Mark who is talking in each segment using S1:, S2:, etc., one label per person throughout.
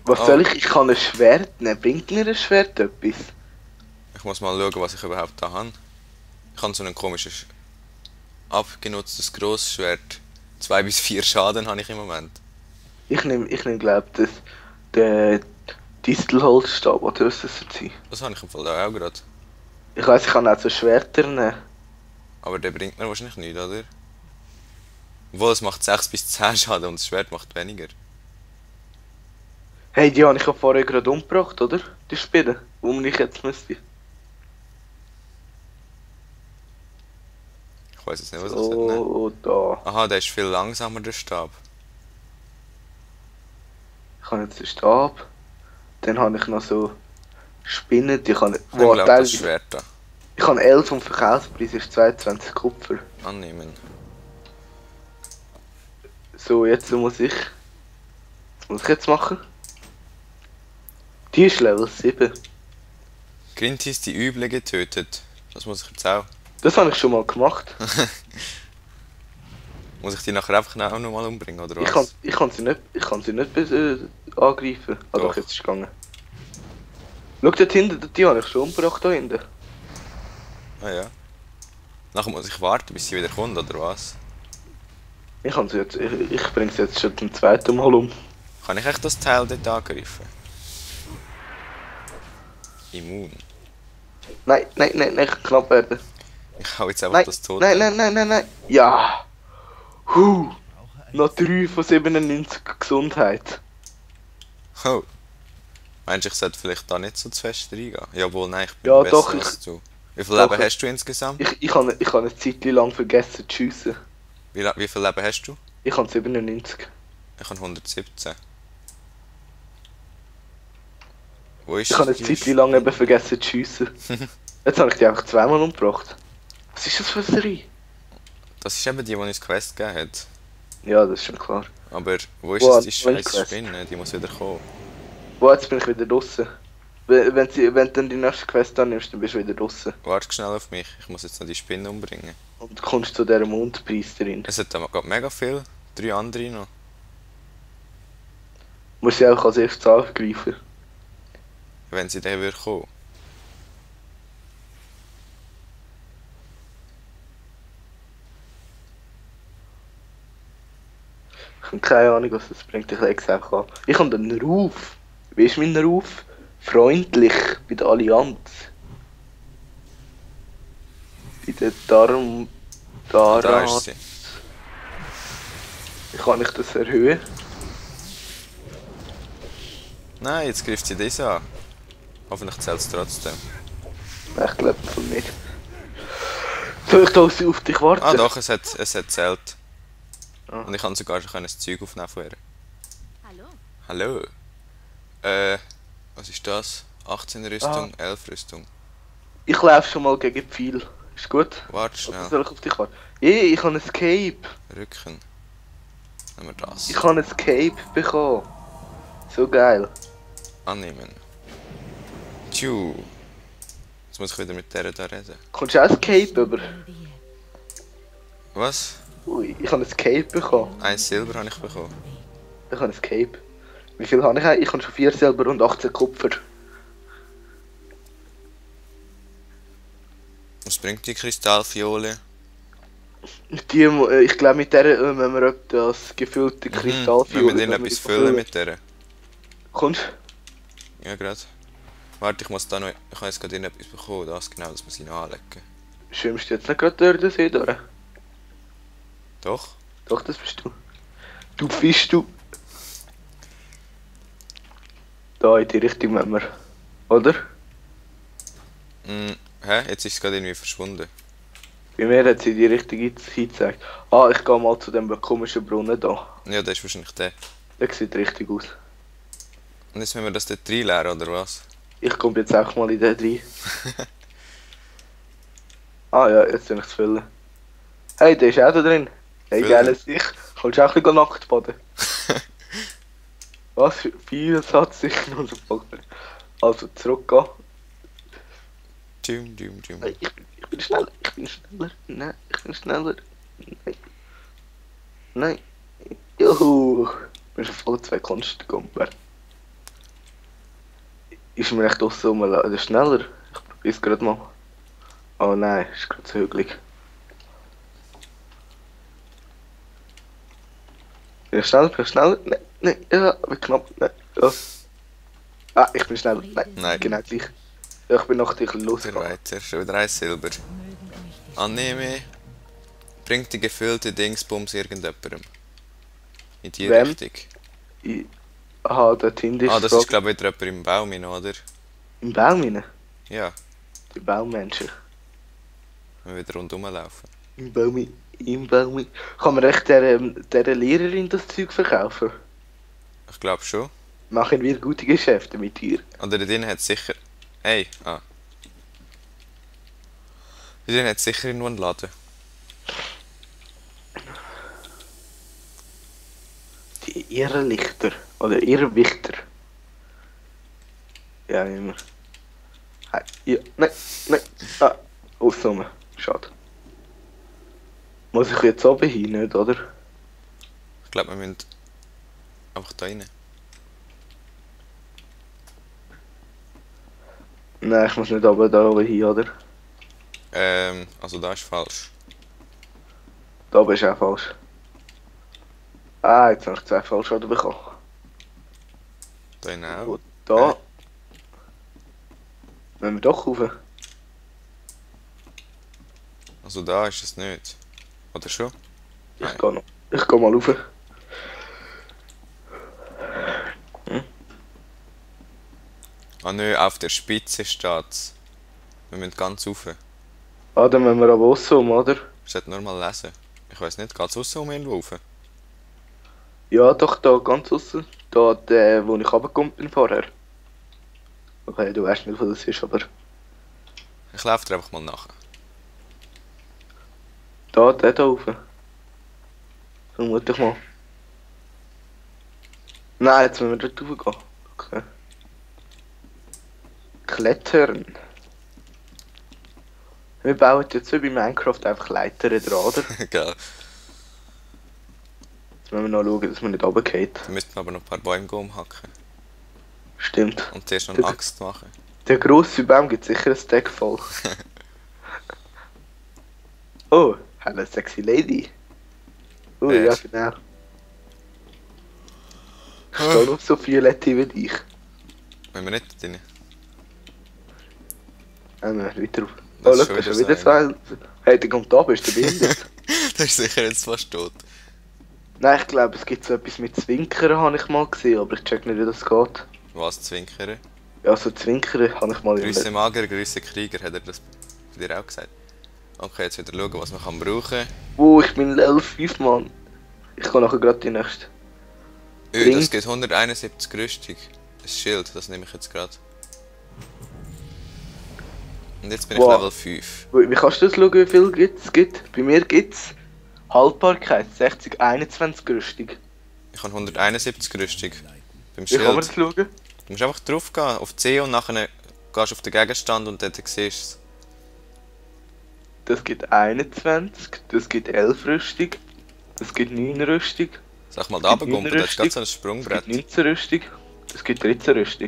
S1: Was soll ich? Ich kann ein Schwert nehmen. Bringt mir ein Schwert etwas?
S2: Ich muss mal schauen, was ich überhaupt da habe. Ich habe so ein komisches, abgenutztes Grossschwert. 2 bis 4 Schaden habe ich im Moment.
S1: Ich nehm glaub der Distelholzstab, oder was das sein?
S2: Das habe ich im Fall da auch gerade.
S1: Ich weiss, ich kann auch so Schwerter nehmen.
S2: Aber der bringt mir wahrscheinlich nichts, oder? Obwohl, es macht 6 bis 10 Schaden und das Schwert macht weniger.
S1: Hey, die habe ich ja vorher gerade umgebracht, oder? Die Spinnen, wo ich jetzt müsste.
S2: Ich weiß jetzt nicht, was ich nehmen
S1: So, da.
S2: Aha, der ist viel langsamer, der Stab.
S1: Ich habe jetzt den Stab. Dann habe ich noch so Spinnen, die kann ich...
S2: Ich nehme, glaube das
S1: teilweise...
S2: Schwert da.
S1: Ich habe 11 und Verkaufspreis ist 22 Kupfer.
S2: Annehmen.
S1: So, jetzt muss ich... Was muss ich jetzt machen? Die ist Level 7.
S2: Grintis die Üble getötet. Das muss ich jetzt auch.
S1: Das habe ich schon mal gemacht.
S2: Muss ich die nachher einfach auch noch mal umbringen, oder was?
S1: Ich kann sie nicht angreifen. Ah doch, jetzt ist es gegangen. Schau dort hinten, die habe ich schon umgebracht da hinten.
S2: Ah ja. Nachher muss ich warten, bis sie wieder kommt, oder was?
S1: Ich bringe sie jetzt schon zum zweiten Mal um.
S2: Kann ich echt das Teil dort angreifen? Immun.
S1: Nein, knapp werden.
S2: Ich hau jetzt einfach
S1: Nein,
S2: das tot.
S1: nein. Ja! Noch 3 von 97 Gesundheit.
S2: Oh. Meinst du, ich sollte vielleicht da nicht so zu fest reingehen? Jawohl, nein, ich bin
S1: Ja,
S2: besser
S1: doch,
S2: als du. Wie viel
S1: doch,
S2: Leben hast du insgesamt?
S1: Ich habe eine Zeit lang vergessen zu schiessen.
S2: Wie viel Leben hast du?
S1: Ich habe 97.
S2: Ich habe 117. Wo ist
S1: Ich habe eine Zeit lang eben vergessen zu schiessen. Jetzt habe ich die einfach zweimal umgebracht. Was ist das für eine Serie?
S2: Das ist eben die uns Quest gegeben hat.
S1: Ja, das ist schon klar.
S2: Aber wo ist
S1: Wo
S2: jetzt die
S1: welche
S2: scheiß
S1: Quest?
S2: Spinne? Die muss wieder kommen.
S1: Wo, jetzt bin ich wieder draussen. Wenn du dann die nächste Quest annimmst, dann bist du wieder draussen.
S2: Warte schnell auf mich, ich muss jetzt noch die Spinne umbringen.
S1: Und du kommst zu dieser Mondpriesterin.
S2: Es hat da gerade mega viel. 3 andere noch.
S1: Du musst sie auch als erstes angreifen.
S2: Wenn sie dann würde kommen.
S1: Ich habe keine Ahnung, was das bringt. Ich lege es einfach an. Ich habe einen Ruf. Wie ist mein Ruf? Freundlich bei der Allianz. Bei der
S2: Da ist sie.
S1: Wie kann ich das erhöhen?
S2: Nein, jetzt greift sie das an. Hoffentlich zählt es trotzdem.
S1: Nein, ich glaube von nicht. Soll ich da auf dich warten?
S2: Ah doch, es hat zählt.
S1: Ah.
S2: Und ich kann sogar schon ein Zeug aufnehmen von ihr.
S3: Hallo.
S2: Hallo. Was ist das? 18 Rüstung, 11 Rüstung.
S1: Ich laufe schon mal gegen Pfeil. Ist gut?
S2: Warte
S1: Oder
S2: schnell.
S1: soll ich auf dich warten? Ich habe ein Cape.
S2: Rücken. Nehmen wir das.
S1: Ich habe ein Cape bekommen. So geil.
S2: Annehmen. Tschu. Jetzt muss ich wieder mit der da reden.
S1: Kommst du auch ein Cape über?
S2: Was?
S1: Ui, ich habe ein Cape bekommen.
S2: 1 Silber habe ich bekommen.
S1: Ich habe ein Cape. Wie viel habe ich? Ich habe schon 4 Silber und 18 Kupfer.
S2: Was bringt die Kristallfiole?
S1: Ich glaube mit der wenn wir das gefüllte
S2: Wenn
S1: Kristallfiole...
S2: wir dann etwas füllen mit der.
S1: Kommst
S2: Ja, gerade. Warte, ich muss da noch. Ich habe jetzt gerade etwas bekommen. Das genau, das muss ich noch anlegen.
S1: schwimmst du jetzt nicht gerade durch den See durch?
S2: Doch?
S1: Doch, das bist du. Du bist du. Da in die Richtung wenn wir. Oder?
S2: Hä? Jetzt ist es gerade irgendwie verschwunden.
S1: Bei mir hat sie in die Richtung hingezeigt. Ah, ich gehe mal zu dem komischen Brunnen da.
S2: Ja, das ist wahrscheinlich der.
S1: Der sieht richtig aus.
S2: Und jetzt müssen wir das dort reinleeren, oder was?
S1: Ich komme jetzt auch mal in den rein. Ah ja, jetzt bin ich zu füllen. Hey, der ist auch da drin. Hey,
S2: Füllen.
S1: geiles Licht. Kommst du auch ein bisschen nackt baden? Was für viel Satz ich noch so packen. Also zurückgehen.
S2: Dum.
S1: Hey, ich bin schneller. Nein, ich bin schneller. Nein. Juhu. Ich bin schon voll 2 Kunstgumper. Ist mir echt draussen rumlaufen? Schneller? Ich probier's gerade mal. Oh nein, ist gerade zu hügelig. Ja, schneller, schneller. Nein, nein, ja, aber knapp. Nein, ja. Ah, ich bin schneller. Nein,
S2: Nein.
S1: genau gleich. Ja, ich bin noch ein bisschen
S2: Der
S1: losgegangen.
S2: weiter, schon wieder ein Silber. Annehme. Bringt die gefüllte Dingsbums irgendjemandem. In die
S1: Wem?
S2: Richtung.
S1: Aha, dort hinten
S2: Ah,
S1: ist
S2: das
S1: so
S2: ist glaube ich wieder jemand im Baum, rein, oder?
S1: im Baum rein.
S2: Ja,
S1: Die Baummenschen.
S2: wenn wir wieder rundherum laufen.
S1: Im Baum. Im Baum. Kann man echt der Lehrerin das Zeug verkaufen?
S2: Ich glaube schon.
S1: Machen wir gute Geschäfte mit ihr.
S2: Oder da drin hat es sicher. Hey, Da drin hat es sicher irgendwo einen Laden.
S1: Die Irrlichter. Oder Irrwichter. Ja, immer. Hey, ja, nein, nein. Ah, aussuchen. Schade. Muss ich jetzt oben hin, nicht, oder?
S2: Ich glaube, wir müssen einfach da rein.
S1: Nein, ich muss nicht oben da oben hin, oder?
S2: Also da ist falsch.
S1: Da oben ist auch falsch. Ah, jetzt habe ich 2 Fallschaden bekommen.
S2: Da rein auch.
S1: Und da. Wenn wir doch rauf.
S2: Also da ist es nicht. Oder schon?
S1: Ich gehe noch. Ich gehe mal rauf.
S2: Ah nö, auf der Spitze steht's. Wir müssen ganz rauf.
S1: Ah, dann müssen wir aber aussen, oder?
S2: Ich sollte nur mal lesen. Ich weiß nicht, geht's aussen um irgendwo rauf?
S1: Ja, doch, da ganz aussen. Da, der, wo ich runtergekommen bin vorher. Okay, du weißt nicht, wo das ist, aber.
S2: Ich laufe dir einfach mal nach.
S1: Da, der da rauf. Vermute ich mal. Nein, jetzt müssen wir dort raufgehen. Okay. Klettern. Wir bauen jetzt wie bei Minecraft einfach Leitern dran, oder?
S2: Geil.
S1: Jetzt müssen wir noch schauen, dass wir nicht runtergehen.
S2: Da müssten wir aber noch ein paar Bäume umhacken.
S1: Stimmt.
S2: Und zuerst noch eine
S1: Das-
S2: Axt machen.
S1: Der grosse Baum gibt sicher ein Stack voll. Oh, hallo sexy Lady. Oh,
S2: Wer?
S1: ja genau. Ich stehe noch so violett wie dich.
S2: Wenn wir nicht drin.
S1: Weiter auf. Oh,
S2: Das ist
S1: schau,
S2: schon
S1: das ist
S2: wieder
S1: wieder so. Hey, der kommt da, bist du behindert?
S2: Der ist sicher jetzt fast tot.
S1: Nein, ich glaube, es gibt so etwas mit Zwinkern, habe ich mal gesehen, aber ich check nicht, wie das geht.
S2: Was, Zwinkern?
S1: Ja, so Zwinkern habe ich mal
S2: Grüße Mager, Grüße Krieger, hat er das von dir auch gesagt. Okay, jetzt wieder schauen, was man kann brauchen.
S1: Oh, ich bin Level 5, Mann. Ich kann nachher gerade die nächste.
S2: Das
S1: Bringt-
S2: geht 171 Rüstung. Ein Schild, das nehme ich jetzt gerade. Und jetzt bin ich
S1: Wow.
S2: Level 5.
S1: Wie kannst du das schauen, wie viel es gibt? Bei mir gibt es Haltbarkeit 60, 21 Rüstung.
S2: Ich habe 171 Rüstung. Beim
S1: Wie kann man das
S2: Schild.
S1: schauen?
S2: Du musst einfach drauf gehen, auf C und nachher gehst du auf den Gegenstand und dort siehst du es.
S1: Das gibt 21, das gibt 11 Rüstung, das gibt 9 Rüstung,
S2: Sag mal, da
S1: gibt
S2: runtergumpen, da ist gerade so ein
S1: das
S2: Sprungbrett.
S1: gibt 19 Rüstung, das gibt 13 Rüstung.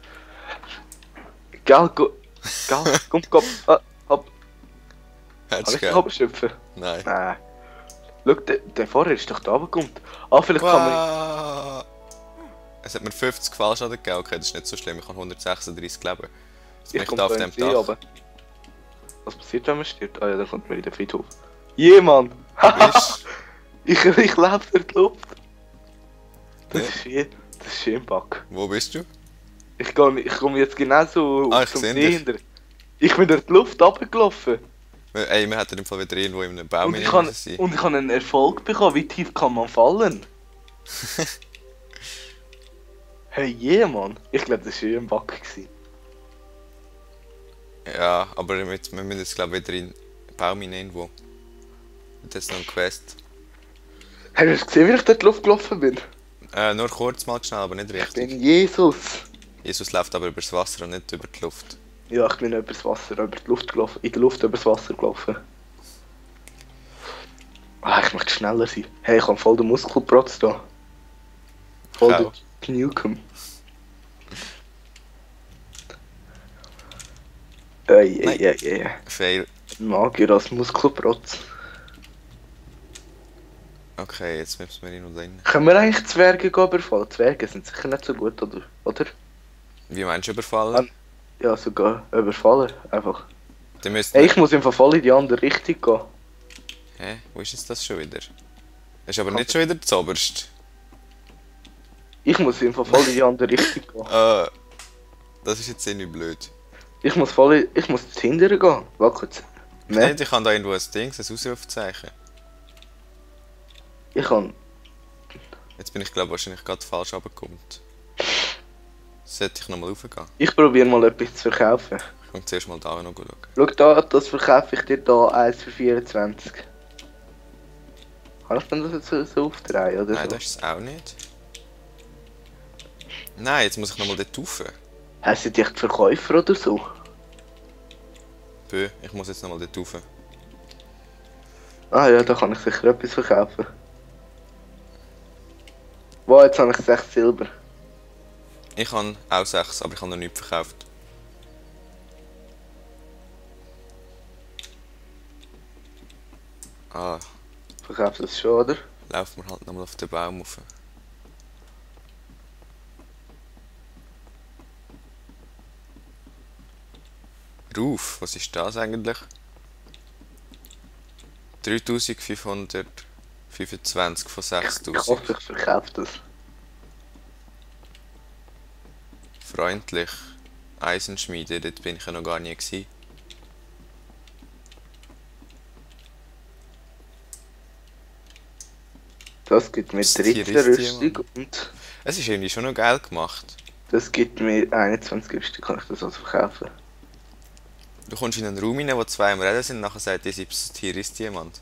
S1: Gell, komm, hopp.
S2: Hättest
S1: Kann
S2: du
S1: ich dich
S2: gern?
S1: runterschöpfen?
S2: Nein.
S1: Nein. Schau, der vorher ist doch da runtergekommen. Ah, vielleicht kann man...
S2: Wow. Es hat mir 50 Fallschaden gegeben, okay, das ist nicht so schlimm, ich habe 136 Leben. Jetzt bin ich da auf dem Dach.
S1: Aber was passiert, wenn man stirbt? Ah ja, dann kommt man in den Friedhof. Jemand!
S2: Bist
S1: ich lebe durch die Luft. Das
S2: Ja.
S1: ist schön. Das ist schön, Back.
S2: Wo bist du?
S1: Ich komme jetzt genauso
S2: Ah, ich
S1: zum
S2: seh
S1: See
S2: dich.
S1: hinter. Ich bin durch die Luft runtergelaufen.
S2: Ey, wir hätten im Fall wieder irgendwo in einem Baum
S1: Und ich,
S2: hinein
S1: kann,
S2: müssen sein.
S1: und ich habe einen Erfolg bekommen. Wie tief kann man fallen? Hey, Mann. Ich glaube, das war schön Back. gewesen.
S2: Ja, aber wir müssen jetzt glaube ich wieder in den Baum hinein irgendwo. Und jetzt noch eine Quest.
S1: Hast du gesehen, wie ich dort in die Luft gelaufen bin?
S2: Nur kurz mal schnell, aber nicht
S1: Ich
S2: richtig.
S1: bin Jesus.
S2: Jesus läuft aber übers Wasser und nicht über die Luft.
S1: Ja, ich bin übers Wasser, über die Luft gelaufen. In der Luft übers Wasser gelaufen. Ah, ich möchte schneller sein. Hey, ich habe voll den Muskelprotz da. Voll
S2: Ich auch.
S1: den Newcomb.
S2: Nein.
S1: Ey.
S2: Fail.
S1: Magier als Muskelprotz.
S2: Okay, jetzt müssen wir ihn noch drin.
S1: Können wir eigentlich Zwerge überfallen? Zwerge sind sicher nicht so gut, oder?
S2: Wie meinst du überfallen?
S1: Ja, sogar überfallen, einfach.
S2: Dann müssten
S1: Hey,
S2: wir...
S1: ich muss im Fall in die andere Richtung gehen.
S2: Hä? Wo ist jetzt das schon wieder? Das ist aber nicht schon wieder das Oberste.
S1: Ich muss im Fall voll in die andere Richtung gehen.
S2: Das ist jetzt irgendwie blöd.
S1: Ich muss hinterher gehen. Warte kurz.
S2: Nein, ich habe da irgendwo ein Ding, ein Ausrufezeichen.
S1: Ich kann...
S2: Jetzt bin ich glaube wahrscheinlich gerade falsch runtergekommen. Sollte ich nochmal raufgehen?
S1: Ich probiere mal etwas zu verkaufen.
S2: Ich muss zuerst mal da noch schauen.
S1: Schau da, das verkaufe ich dir da 1 für 24. Kann ich denn das jetzt so aufdrehen oder
S2: Nein,
S1: so?
S2: das ist es auch nicht. Nein, jetzt muss ich nochmal dort rauf.
S1: Hast du dich Verkäufer oder so?
S2: Bö, ich muss jetzt nochmal dort rauf.
S1: Ah ja, da kann ich sicher etwas verkaufen. Wow, jetzt habe ich 6 Silber.
S2: Ich habe auch 6, aber ich habe noch nichts verkauft. Ah,
S1: Verkaufst du das schon, oder?
S2: laufen wir halt nochmal auf den Baum rauf. Ruf, was ist das eigentlich? 3525 von
S1: Ich
S2: 6000.
S1: hoffe, ich verkaufe das.
S2: Freundlich. Eisenschmiede, dort bin ich ja noch gar nie gewesen.
S1: Das gibt mir
S2: Das Tier
S1: 13
S2: ist
S1: Rüstung und
S2: Es ist irgendwie schon noch geil gemacht.
S1: das gibt mir 21 Rüstung, kann ich das also verkaufen.
S2: Du kommst in einen Raum rein, wo zwei am Reden sind, nachher sagt dir, das Tier ist jemand.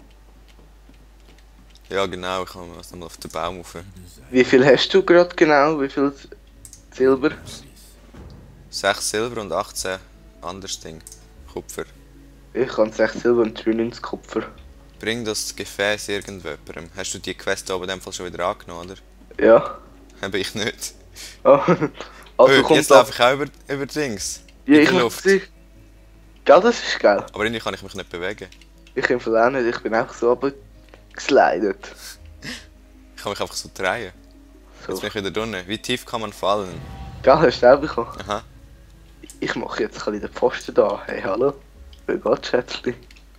S2: Ja genau, ich komme nochmal auf den Baum rauf.
S1: Wie viel hast du gerade genau? Wie viel Silber?
S2: 6 Silber und 18 anderes Ding. Kupfer.
S1: Ich habe 6 Silber und 93 Kupfer.
S2: Bring das Gefäß irgendjemandem. Hast du die Quest oben in dem Fall schon wieder angenommen, oder?
S1: Ja.
S2: Habe ich nicht.
S1: Ah, also kommt
S2: Jetzt laufe ich auch über Dings.
S1: Ja,
S2: in
S1: ich
S2: der
S1: muss
S2: Luft.
S1: sie. Gell, das ist geil.
S2: Aber irgendwie kann ich mich nicht bewegen.
S1: Ich im Fall auch nicht, ich bin einfach so geslidet.
S2: Ich kann mich einfach so drehen.
S1: So.
S2: Jetzt bin ich wieder drinnen. Wie tief kann man fallen?
S1: Gell, hast du auch bekommen?
S2: Aha.
S1: Ich mache jetzt ein bisschen den Pfosten da. Hey, hallo. Wie geht's, Schätzli?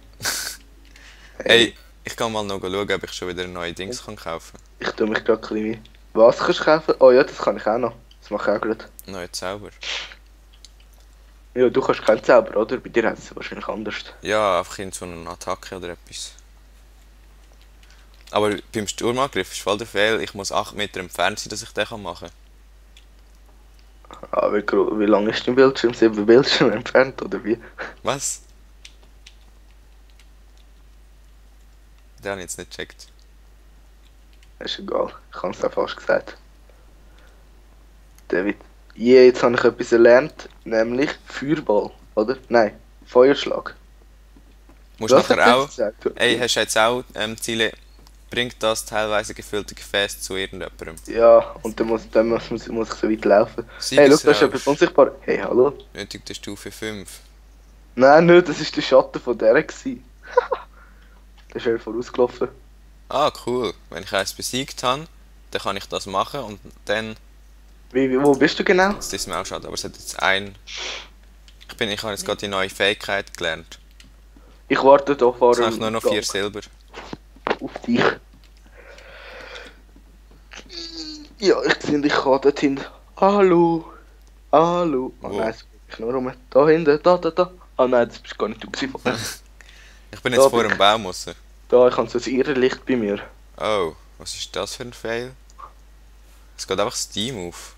S2: Hey, ich kann mal noch schauen, ob ich schon wieder neue Dings kann kaufen
S1: Ich tue mich gerade ein bisschen wie. Was kannst du kaufen? Oh ja, das kann ich auch noch. Das mache ich auch gerade.
S2: kann. Neue Zauber.
S1: Ja, du kannst keinen Zauber, oder? Bei dir heißt es wahrscheinlich anders.
S2: Ja, einfach in so eine Attacke oder etwas. Aber beim Sturmangriff ist voll der Fehl, ich muss 8 Meter entfernt sein, dass ich den machen kann.
S1: Ah, wie lang ist dein Bildschirm? 7 Bildschirme entfernt, oder wie?
S2: Was? Den habe ich jetzt nicht gecheckt.
S1: Ist egal, ich habe es auch fast gesagt. David. Yeah, jetzt habe ich etwas erlernt, nämlich Feuerball, oder? Nein, Feuerschlag.
S2: Musst nachher auch...
S1: Gesagt?
S2: Ey, hast du jetzt auch Ziele... Bringt das teilweise gefüllte Gefäß zu irgendjemandem?
S1: Ja, und dann muss ich so weit laufen. Hey, schau, da ist etwas unsichtbar. Hey, hallo?
S2: Nötigte Stufe 5.
S1: Nein, nicht, das ist der Schatten von der gewesen. Der ist schnell vorausgelaufen.
S2: Ah, cool. Wenn ich eins besiegt habe, dann kann ich das machen und dann...
S1: Wo bist du genau?
S2: Das ist mir auch schade, aber es hat jetzt ein... Ich habe jetzt gerade die neue Fähigkeit gelernt.
S1: Ich warte da vor
S2: Jetzt habe ich nur noch 4 Silber.
S1: auf dich. Ja, ich sehe dich gerade dorthin. Hallo. Hallo. Oh
S2: Wo?
S1: nein, es ist nur rum. Da hinten, da. Ah nein, das bist gar nicht du gewesen vorher.
S2: Ich bin jetzt
S1: Da
S2: vor
S1: bin
S2: dem Baum raus.
S1: Da, ich habe so ein Irrlicht bei mir.
S2: Oh, was ist das für ein Fail? Es geht einfach Steam auf.